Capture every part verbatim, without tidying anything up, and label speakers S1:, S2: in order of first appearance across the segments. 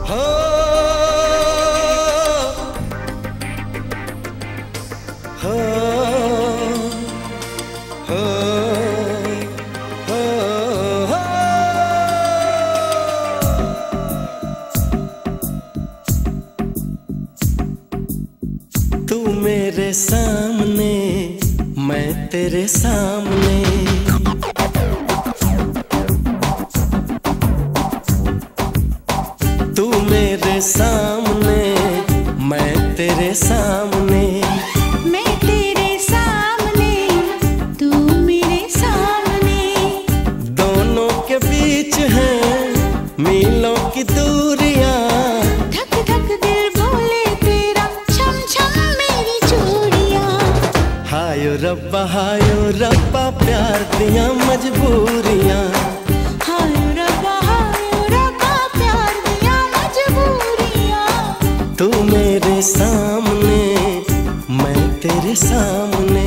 S1: हो हो हो हो तू मेरे सामने मैं तेरे सामने, तू मेरे सामने मैं तेरे सामने,
S2: मैं तेरे सामने तू मेरे सामने।
S1: दोनों के बीच है मीलों की दूरियां,
S2: धक धक दिल बोले तेरा, छम छम मेरी चूड़ियां।
S1: हायो रब्बा हायो रब्बा प्यार दिया मजबूरियां,
S2: हायो रब्बा हायो रब्बा प्यार दिया मजबूरियां।
S1: तू मेरे सामने मैं तेरे सामने।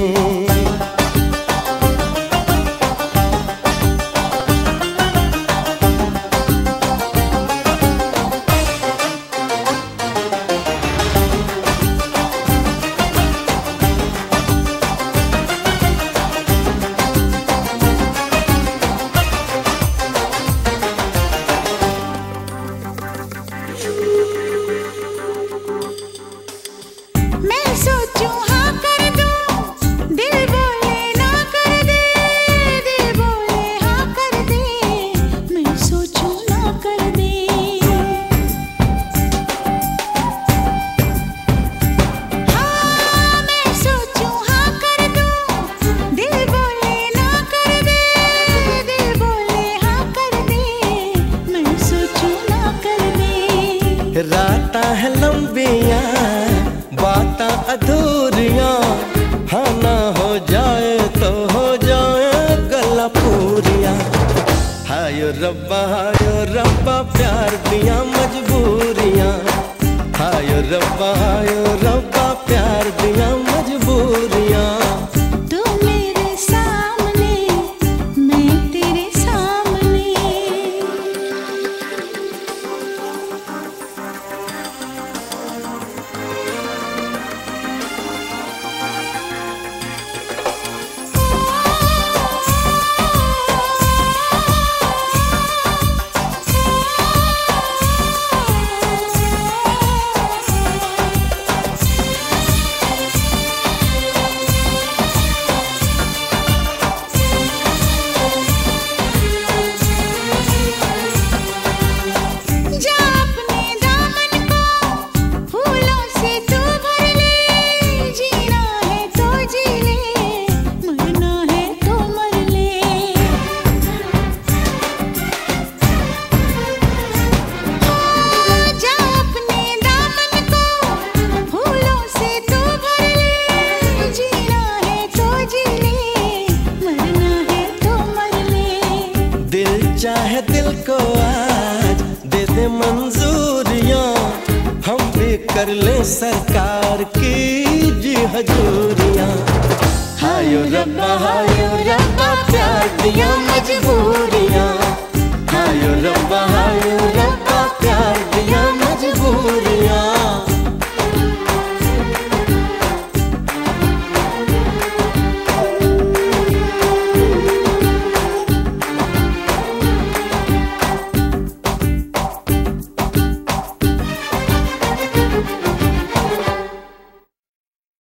S2: मैं सोचूं हाँ कर दूं, दिल बोले ना कर दे, दिल बोले हाँ कर दे, मैं सोचूं ना कर दे। हाँ मैं सोचूं हाँ कर दूं, दिल बोले ना कर दे, दिल बोले हाँ कर दे, मैं सोचूं ना कर दे।
S1: रातां है लंबियां बातां अधूरियां, हाँ ना हो जाए तो हो जाए गल्लां पूरियां। हायो रब्बा हायो रब्बा प्यार दिया मजबूरियां, हायो रब्बा हायो रब्बा प्यार दिया मजबूरियां।
S2: तू मेरे सामने मैं तेरे सामने। जा अपने दामन को फूलों से तू भर ले, जीना है तो जी ले, मरना है तो मर ले। जा अपने दामन को फूलों से तू भर ले, जीना है तो जी ले, मरना है तो मर ले।
S1: दिल चाहे दिल को आज दे दे मंजूरियां, हम भी कर ले सरकार की जी हजूरियां। हायो रब्बा हायो रब्बा प्यार दिया मजबूरियां, हायो रब्बा हायो रब्बा